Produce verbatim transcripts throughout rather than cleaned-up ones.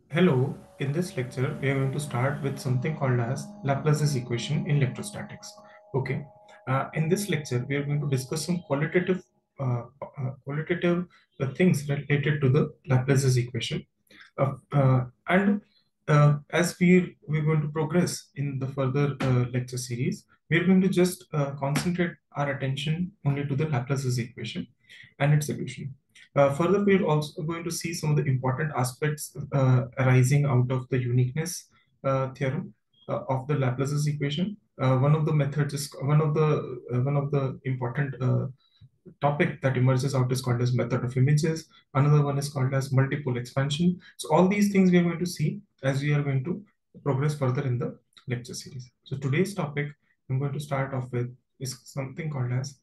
Hello, in this lecture, we are going to start with something called as Laplace's equation in electrostatics. Okay, uh, in this lecture, we are going to discuss some qualitative, uh, uh, qualitative uh, things related to the Laplace's equation. Uh, uh, and uh, as we we're going to progress in the further uh, lecture series, we are going to just uh, concentrate our attention only to the Laplace's equation and its solution. Uh, further, we're also going to see some of the important aspects uh, arising out of the uniqueness uh, theorem uh, of the Laplace's equation. Uh, one of the methods is one of the uh, one of the important uh, topic that emerges out is called as method of images. Another one is called as multiple expansion. So all these things we are going to see as we are going to progress further in the lecture series. So today's topic I'm going to start off with is something called as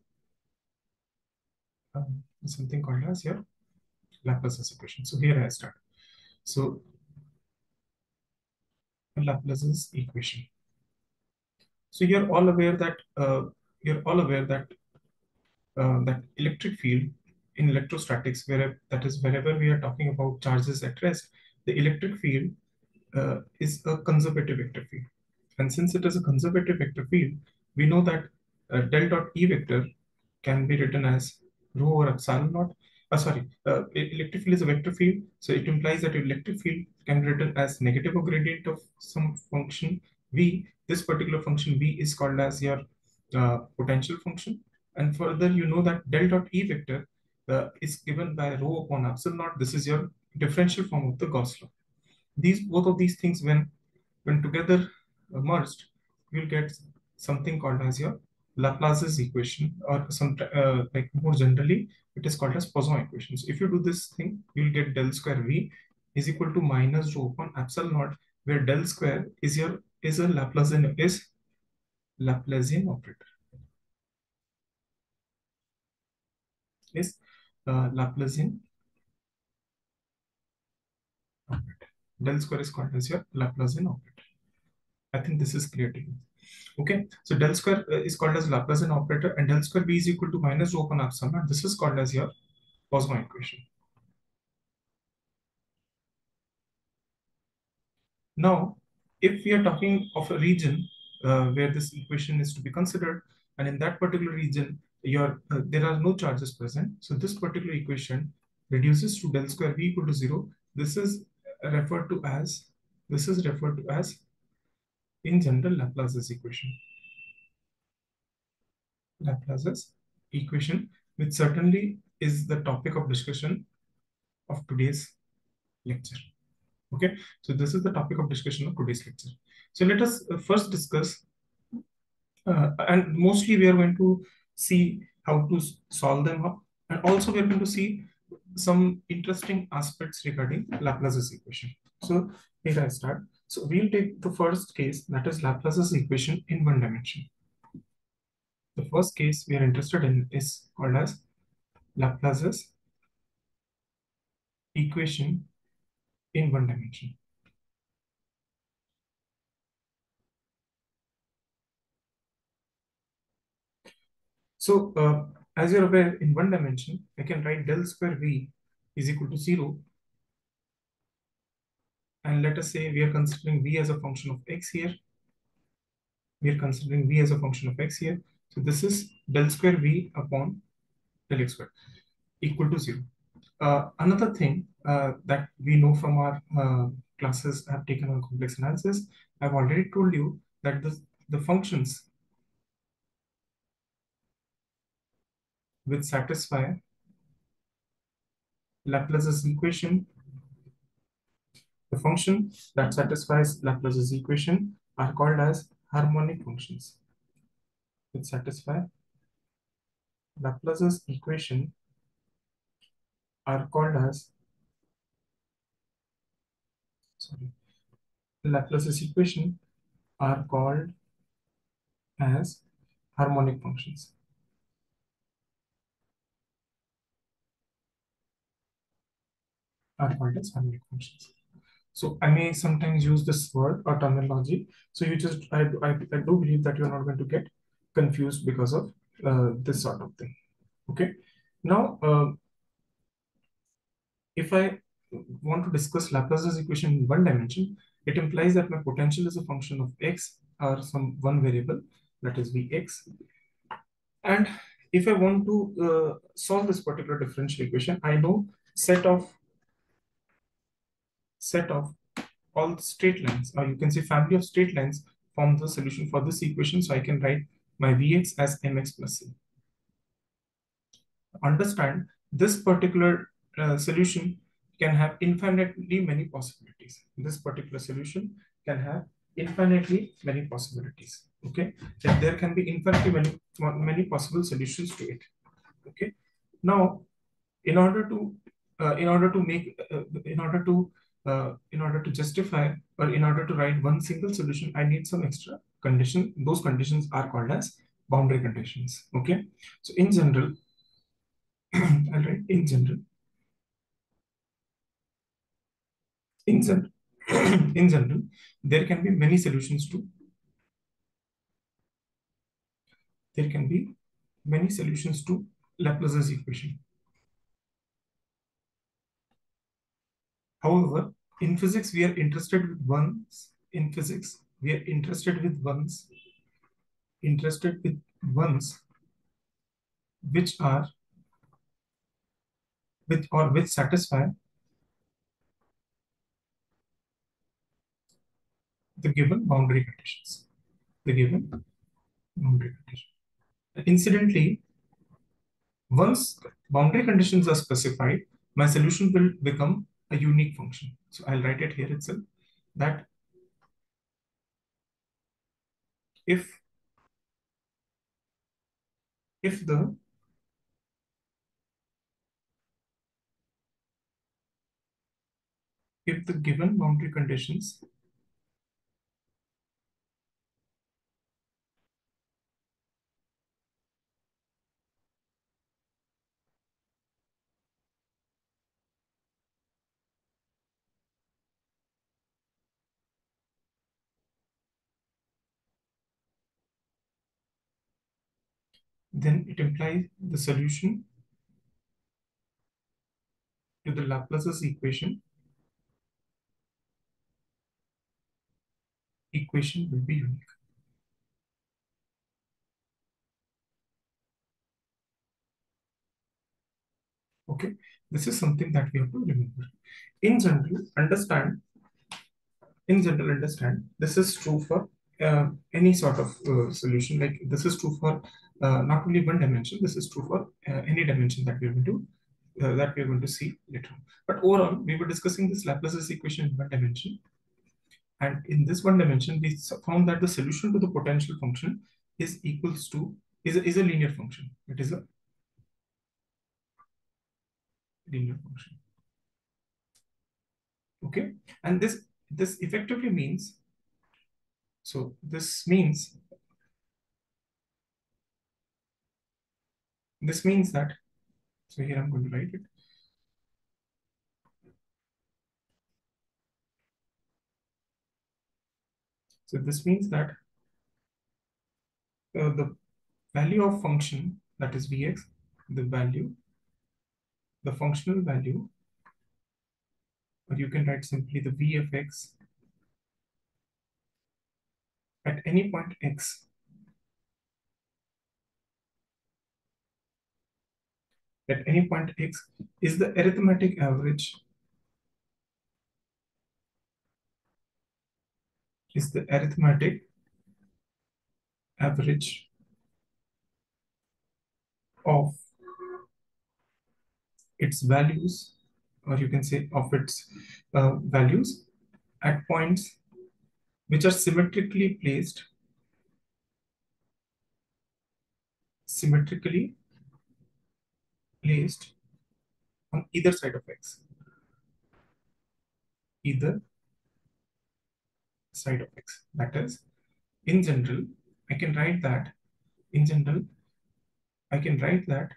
um, something called as here Laplace's equation. So here I start. So Laplace's equation. So you're all aware that uh, you're all aware that uh, that electric field in electrostatics, where that is wherever we are talking about charges at rest, the electric field uh, is a conservative vector field. And since it is a conservative vector field, we know that uh, del dot E vector can be written as rho or epsilon naught. Uh, sorry, uh, e- electric field is a vector field, so it implies that electric field can be written as negative or gradient of some function V. This particular function V is called as your uh, potential function. And further, you know that del dot E vector uh, is given by rho upon epsilon naught. This is your differential form of the Gauss law. These both of these things, when when together uh, merged, you'll get something called as your Laplace's equation, or some uh, like more generally, it is called as Poisson equation. So if you do this thing, you'll get del square V is equal to minus rho upon epsilon naught, where del square is your is a Laplacian is Laplacian operator is uh, Laplacian operator. Del square is called as your Laplacian operator. I think this is clear to you. Okay, so del square uh, is called as Laplacian operator, and del square V is equal to minus rho upon epsilon naught. This is called as your Poisson equation. Now, if we are talking of a region uh, where this equation is to be considered, and in that particular region, your uh, there are no charges present. So this particular equation reduces to del square V equal to zero. This is referred to as this is referred to as in general Laplace's equation. Laplace's equation, which certainly is the topic of discussion of today's lecture. Okay, so this is the topic of discussion of today's lecture. So let us uh, first discuss, uh, and mostly we are going to see how to solve them up, and also we are going to see some interesting aspects regarding Laplace's equation. So here I start. So we'll take the first case, that is Laplace's equation in one dimension. The first case we are interested in is called as Laplace's equation in one dimension. So uh, as you're aware, in one dimension, I can write del square V is equal to zero. And let us say we are considering V as a function of X here. We are considering V as a function of X here. So this is del square V upon del X square equal to zero. Uh, another thing uh, that we know from our uh, classes have taken on complex analysis, I've already told you that the, the functions which satisfy Laplace's equation, the function that satisfies Laplace's equation are called as harmonic functions, which satisfy Laplace's equation are called as sorry Laplace's equation are called as harmonic functions. Are called as harmonic functions. So I may sometimes use this word or terminology. So you just I, I, I do believe that you're not going to get confused because of uh, this sort of thing. Okay. Now, uh, if I want to discuss Laplace's equation in one dimension, it implies that my potential is a function of x or some one variable, that is Vx. And if I want to uh, solve this particular differential equation, I know set of set of all straight lines, or you can say family of straight lines, form the solution for this equation. So I can write my Vx as mx plus c. Understand this particular uh, solution can have infinitely many possibilities. This particular solution can have infinitely many possibilities. Okay, and there can be infinitely many many possible solutions to it. Okay, now in order to uh, in order to make uh, in order to uh, in order to justify, or in order to write one single solution, I need some extra condition. Those conditions are called as boundary conditions. Okay, so in general, I'll write in general, in general, in general, there can be many solutions to there can be many solutions to Laplace's equation. However, in physics, we are interested with ones. In physics, we are interested with ones, interested with ones which are with or which satisfy the given boundary conditions. The given boundary condition. Incidentally, once boundary conditions are specified, my solution will become a unique function. So I'll write it here itself, that if if the if the given boundary conditions then it implies the solution to the Laplace's equation equation will be unique. Okay, this is something that we have to remember. In general, understand. In general, understand this is true for uh, any sort of uh, solution. Like this is true for uh, not only one dimension. This is true for uh, any dimension that we are going to uh, that we are going to see later on. But overall, we were discussing this Laplace's equation in one dimension, and in this one dimension, we found that the solution to the potential function is equals to is a, is a linear function. It is a linear function. Okay, and this this effectively means, so this means this means that, so here I'm going to write it. So this means that uh, the value of function, that is Vx, the value, the functional value, or you can write simply the V of x at any point x, at any point x is the arithmetic average, is the arithmetic average of its values, or you can say of its uh, values at points which are symmetrically placed, symmetrically placed on either side of x, either side of x. That is, in general, I can write that, in general, I can write that,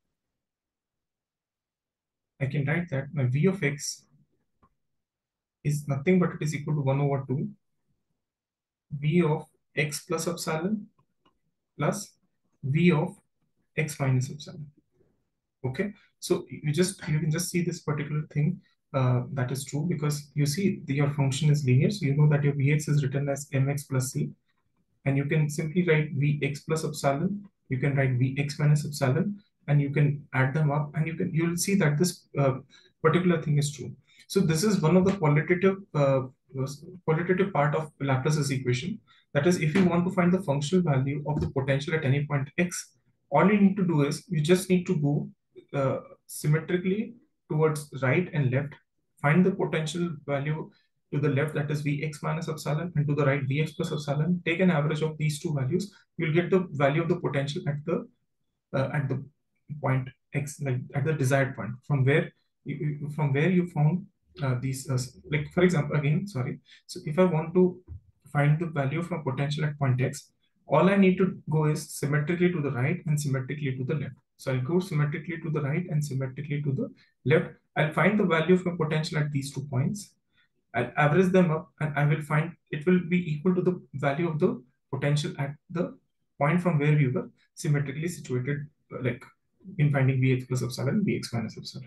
I can write that my V of x is nothing but it is equal to one over two V of x plus epsilon plus V of x minus epsilon. Okay, so you just you can just see this particular thing uh, that is true, because you see the, your function is linear, so you know that your Vx is written as mx plus c, and you can simply write Vx plus epsilon, you can write Vx minus epsilon, and you can add them up, and you can you'll see that this uh, particular thing is true. So this is one of the qualitative uh, qualitative part of Laplace's equation. That is, if you want to find the functional value of the potential at any point x, all you need to do is you just need to go uh, symmetrically towards right and left, find the potential value to the left, that is Vx minus epsilon, and to the right Vx plus epsilon. Take an average of these two values, you'll get the value of the potential at the uh, at the point x, like at the desired point, from where you, from where you found uh, these uh, like for example, again sorry, so if I want to find the value from potential at point x, all I need to go is symmetrically to the right and symmetrically to the left. So I'll go symmetrically to the right and symmetrically to the left. I'll find the value from potential at these two points. I'll average them up, and I will find it will be equal to the value of the potential at the point from where we were symmetrically situated, uh, like in finding Vx plus epsilon, Vx minus epsilon.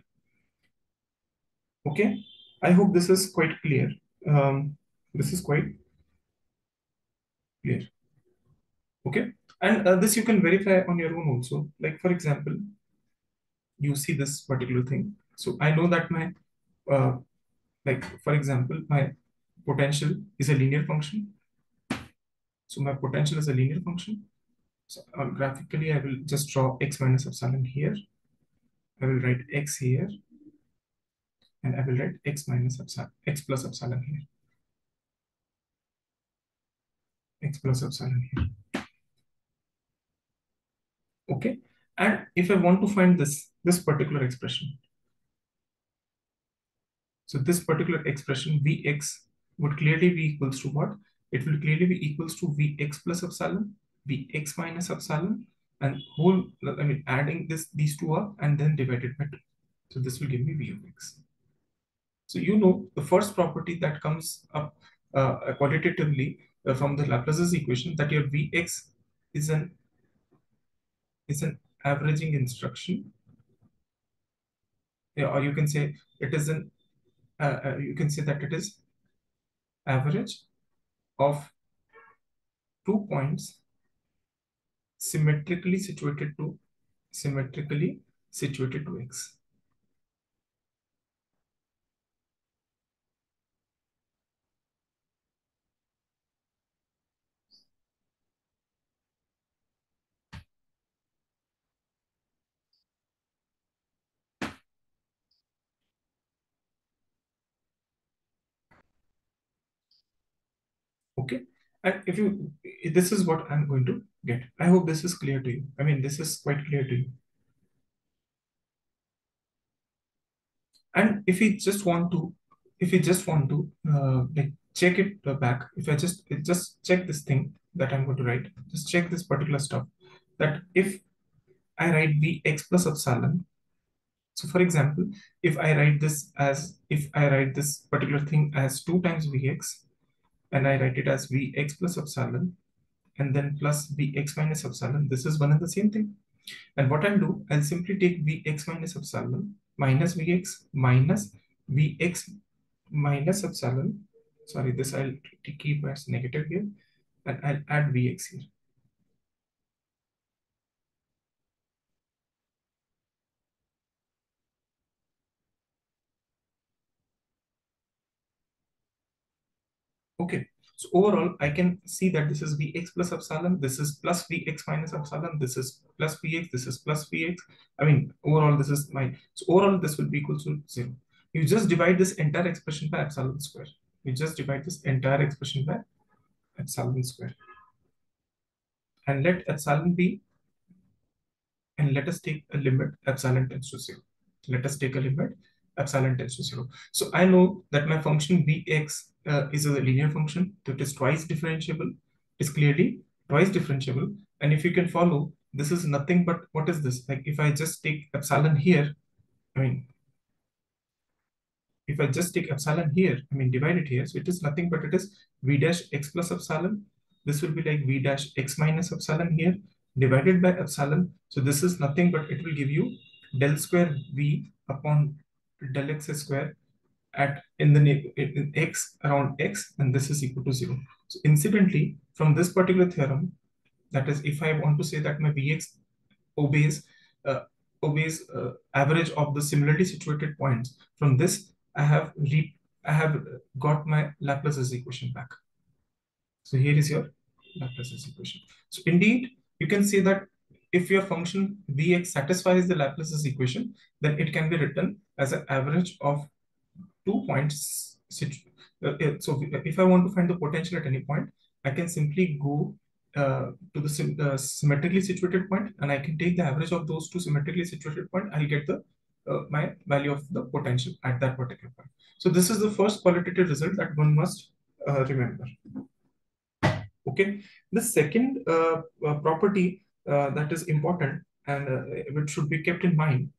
Okay, I hope this is quite clear. Um, this is quite clear. Okay, and uh, this you can verify on your own also. Like for example, you see this particular thing. So I know that my, uh, like for example, my potential is a linear function. So my potential is a linear function. So uh, graphically, I will just draw x minus epsilon here. I will write x here, and I will write x minus epsilon, x plus epsilon here, x plus epsilon here. Okay, and if I want to find this this particular expression, so this particular expression Vx would clearly be equals to what? It will clearly be equals to Vx plus epsilon, Vx minus epsilon, and whole, I mean, adding this these two up and then divided by two. So this will give me V of x. So you know the first property that comes up uh, quantitatively uh, from the Laplace's equation, that your Vx is an is an averaging instruction, yeah, or you can say it is an uh, uh, you can say that it is average of two points symmetrically situated to symmetrically situated to x. Okay, and if you, this is what I'm going to get. I hope this is clear to you. I mean, this is quite clear to you. And if we just want to, if we just want to uh, like check it uh, back, if I just just check this thing that I'm going to write, just check this particular stuff, that if I write Vx plus epsilon, so for example, if I write this as, if I write this particular thing as two times Vx, and I write it as Vx plus epsilon, and then plus Vx minus epsilon, this is one and the same thing. And what I'll do, I'll simply take Vx minus epsilon minus Vx minus Vx minus epsilon. Sorry, this I'll keep as negative here, and I'll add Vx here. Okay, so overall, I can see that this is Vx plus epsilon, this is plus Vx minus epsilon, this is plus Vx, this is plus Vx. I mean, overall, this is my, so overall, this will be equal to zero. You just divide this entire expression by epsilon square. You just divide this entire expression by epsilon square. And let epsilon be, and let us take a limit epsilon tends to zero. Let us take a limit epsilon tends to zero. So I know that my function Vx uh, is a linear function, that is twice differentiable, is clearly twice differentiable. And if you can follow, this is nothing but, what is this? Like if I just take epsilon here, I mean, if I just take epsilon here, I mean, divide it here, so it is nothing but it is v dash x plus epsilon. This will be like v dash x minus epsilon here, divided by epsilon. So this is nothing but it will give you del square v upon del x square at in the ne- in x around x, and this is equal to zero. So incidentally, from this particular theorem, that is, if I want to say that my Vx obeys uh, obeys uh, average of the similarly situated points, from this I have re I have got my Laplace's equation back. So here is your Laplace's equation. So indeed, you can say that if your function Vx satisfies the Laplace's equation, then it can be written as an average of two points. Uh, uh, So if I want to find the potential at any point, I can simply go uh, to the sim uh, symmetrically situated point, and I can take the average of those two symmetrically situated point. I'll get the uh, my value of the potential at that particular point. So this is the first qualitative result that one must uh, remember. Okay, the second uh, uh, property uh, that is important and uh, which should be kept in mind.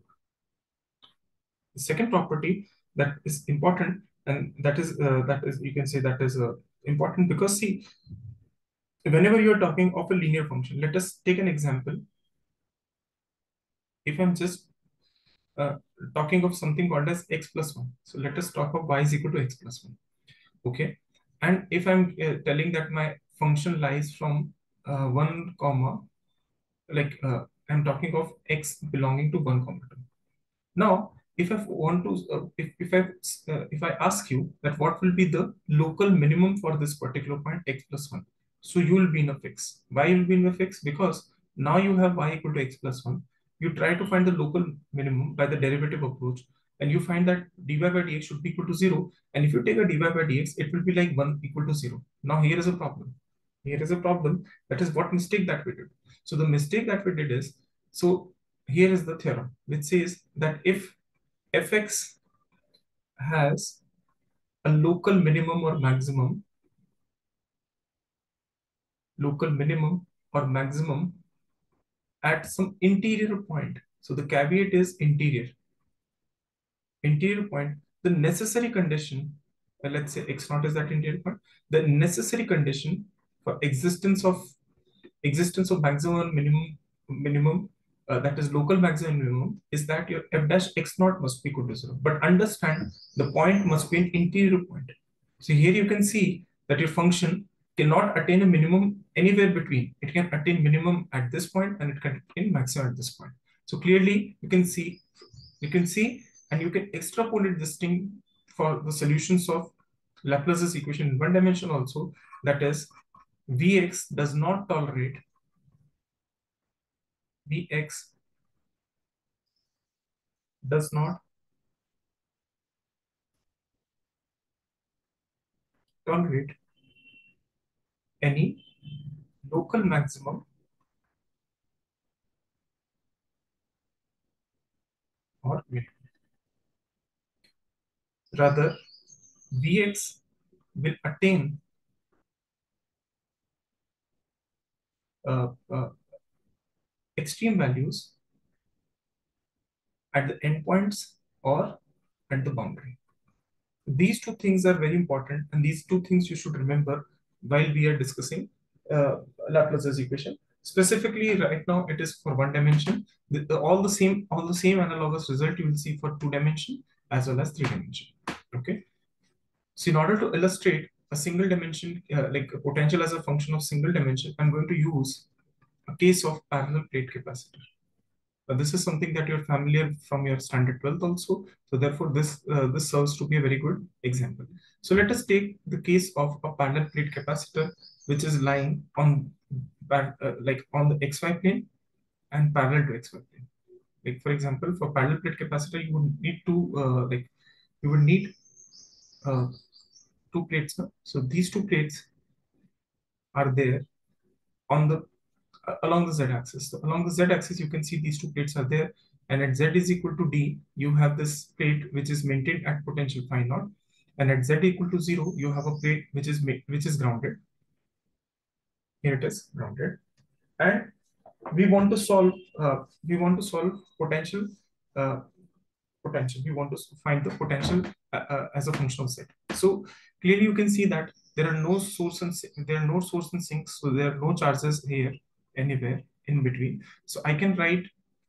The second property that is important, and that is uh, that is you can say that is uh, important because see, whenever you are talking of a linear function, let us take an example. If I'm just uh, talking of something called as x plus one, so let us talk of y is equal to x plus one. Okay, and if I'm uh, telling that my function lies from uh, one comma, like uh, I'm talking of x belonging to one comma two. Now, if I want to, uh, if, if I uh, if I ask you that what will be the local minimum for this particular point x plus one, so you will be in a fix. Why you will be in a fix? Because now you have y equal to x plus one. You try to find the local minimum by the derivative approach, and you find that dy by dx should be equal to zero. And if you take a dy by dx, it will be like one equal to zero. Now here is a problem. Here is a problem. That is what mistake that we did. So the mistake that we did is, so here is the theorem which says that if fx has a local minimum or maximum, local minimum or maximum at some interior point. So the caveat is interior. Interior point, the necessary condition, uh, let's say x naught is that interior point, the necessary condition for existence of existence of maximum and minimum minimum uh, that is local maximum and minimum is that your f dash x naught must be equal to zero. But understand the point must be an interior point. So here you can see that your function cannot attain a minimum anywhere between. It can attain minimum at this point and it can attain maximum at this point. So clearly you can see, you can see and you can extrapolate this thing for the solutions of Laplace's equation in one dimension also, that is Vx does not tolerate Vx does not tolerate any local maximum or minimum. Rather, Vx will attain uh, uh, extreme values at the endpoints or at the boundary. These two things are very important, and these two things you should remember while we are discussing uh, Laplace's equation. Specifically, right now it is for one dimension. The, the, all the same, all the same analogous result you will see for two dimension as well as three dimension. Okay. So in order to illustrate a single dimension, uh, like a potential as a function of single dimension, I'm going to use a case of parallel plate capacitor. Uh, this is something that you're familiar from your standard twelfth also. So therefore, this uh, this serves to be a very good example. So let us take the case of a parallel plate capacitor, which is lying on uh, like on the xy plane and parallel to xy plane. Like for example, for parallel plate capacitor, you would need to uh, like you would need uh, two plates. No? So these two plates are there on the uh, along the z-axis. So along the z-axis, you can see these two plates are there, and at z is equal to d, you have this plate which is maintained at potential phi naught, and at z equal to zero, you have a plate which is which is grounded. Here it is grounded, and we want to solve uh, we want to solve potential uh, potential. We want to find the potential uh, uh, as a function of z. So clearly, you can see that there are no source and there are no source and sinks, so there are no charges here anywhere in between. So I can write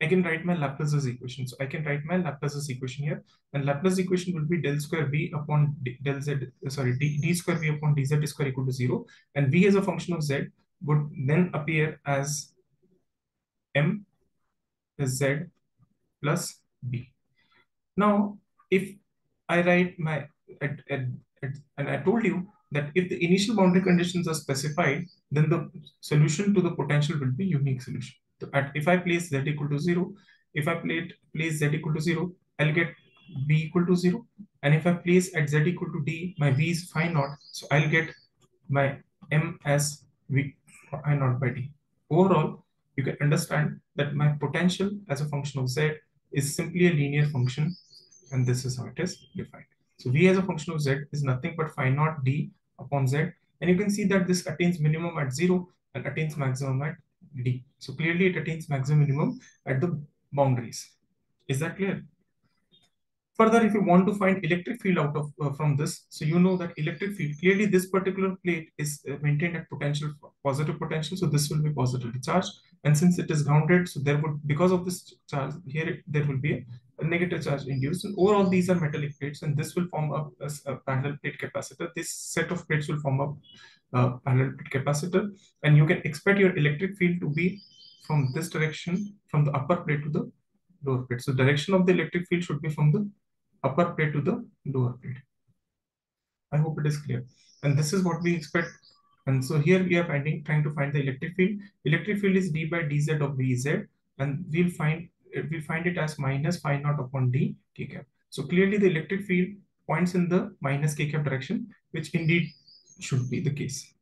I can write my Laplace's equation. So I can write my Laplace's equation here, and Laplace equation will be del square v upon d, del z, sorry, d, d square v upon dz square equal to zero, and v as a function of z would then appear as m z plus b. Now, if I write my, at, at, at, and I told you that if the initial boundary conditions are specified, then the solution to the potential will be unique solution. So at, if I place z equal to zero, if I place, place z equal to zero, I'll get v equal to zero. And if I place at z equal to d, my v is phi naught. So I'll get my m as v phi naught by d. Overall, you can understand that my potential as a function of z is simply a linear function, and this is how it is defined. So v as a function of z is nothing but phi naught d upon z, and you can see that this attains minimum at zero and attains maximum at d. So clearly it attains maximum minimum at the boundaries. Is that clear? Further, if you want to find electric field out of uh, from this, so you know that electric field, clearly this particular plate is uh, maintained at potential, positive potential, so this will be positively charged. And since it is grounded, so there would, because of this charge here, it, there will be a, a negative charge induced. And overall, these are metallic plates, and this will form up as a parallel plate capacitor. This set of plates will form up a parallel plate capacitor, and you can expect your electric field to be from this direction, from the upper plate to the lower plate. So direction of the electric field should be from the upper plate to the lower plate. I hope it is clear. And this is what we expect. And so here we are finding, trying to find the electric field. Electric field is d by dz of vz, and we'll find we'll find it as minus phi naught upon d k cap. So clearly the electric field points in the minus k cap direction, which indeed should be the case.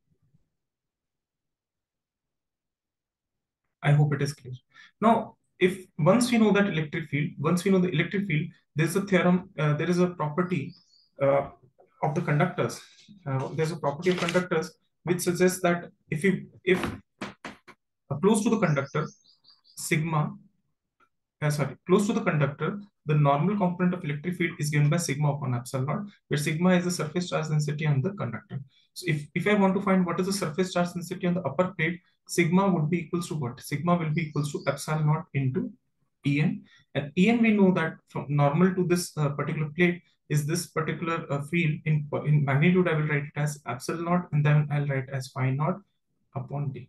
I hope it is clear. Now, if once we know that electric field, once we know the electric field, there's a theorem, uh, there is a property uh, of the conductors. Uh, there's a property of conductors which suggests that if you if uh, close to the conductor, sigma, uh, sorry, close to the conductor, the normal component of electric field is given by sigma upon epsilon naught, where sigma is the surface charge density on the conductor. So if, if I want to find what is the surface charge density on the upper plate, sigma would be equals to what? Sigma will be equals to epsilon naught into En. And En, we know that from normal to this uh, particular plate is this particular uh, field. In, in magnitude, I will write it as epsilon naught, and then I'll write as phi naught upon d.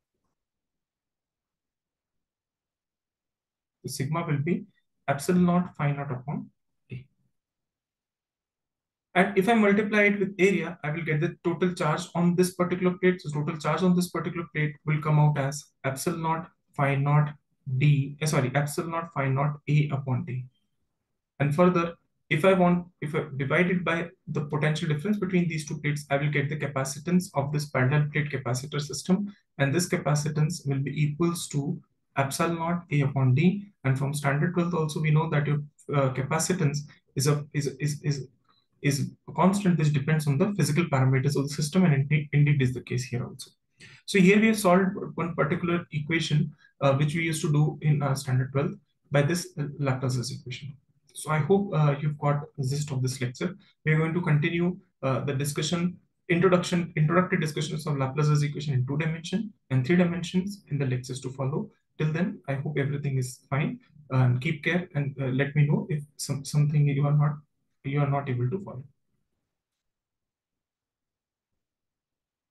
So sigma will be epsilon naught phi naught upon d. And if I multiply it with area, I will get the total charge on this particular plate. So total charge on this particular plate will come out as epsilon naught phi naught d, eh, sorry, epsilon naught phi naught a upon d. And further, if I want, if I divide it by the potential difference between these two plates, I will get the capacitance of this parallel plate capacitor system. And this capacitance will be equals to epsilon naught a upon d. And from standard twelfth also, we know that your uh, capacitance is a is is is is a constant which depends on the physical parameters of the system, and indeed, indeed is the case here also. So here we have solved one particular equation uh, which we used to do in uh, standard twelve by this uh, Laplace's equation. So I hope uh, you've got the gist of this lecture. We're going to continue uh, the discussion, introduction, introductory discussions of Laplace's equation in two dimension and three dimensions in the lectures to follow. Till then, I hope everything is fine. Um, keep care and uh, let me know if some, something you are not you are not able to follow.